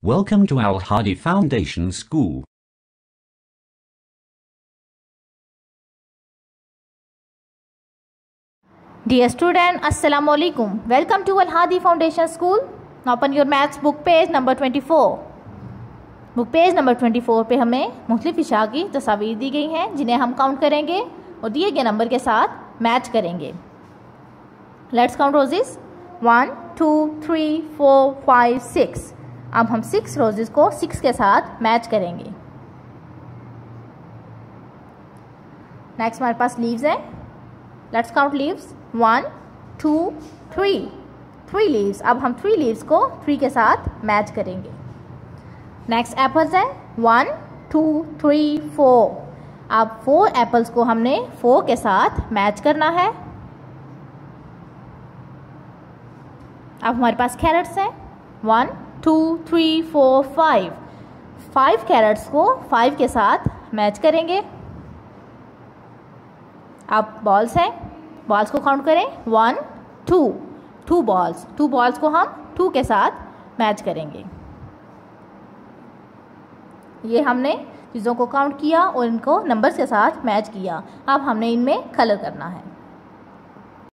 Welcome to Al Hadi Foundation School. Dear student, Assalamu alaikum. Welcome to Al Hadi Foundation School. Now open your maths book page number 24. Book page number 24 पे हमें मुख्तलिफ इशा की तस्वीर दी गई हैं जिन्हें हम काउंट करेंगे और दिए गए नंबर के साथ मैच करेंगे. Let's count roses. 1 2 3 4 5 6. अब हम 6 रोजेस को 6 के साथ मैच करेंगे. नेक्स्ट हमारे पास लीव्स हैं. Let's count leaves. 1 2 3. 3 लीव्स. अब हम 3 लीव्स को 3 के साथ मैच करेंगे. नेक्स्ट एप्पल्स है. 1 2 3 4. अब 4 एप्पल्स को हमने 4 के साथ मैच करना है. अब हमारे पास कैरेट्स हैं. 1 2 3 4 5. 5 कैरेट्स को 5 के साथ मैच करेंगे. अब बॉल्स हैं. बॉल्स को काउंट करें. 1 2. 2 बॉल्स. 2 बॉल्स को हम 2 के साथ मैच करेंगे. ये हमने चीज़ों को काउंट किया और इनको नंबर्स के साथ मैच किया. अब हमने इनमें कलर करना है.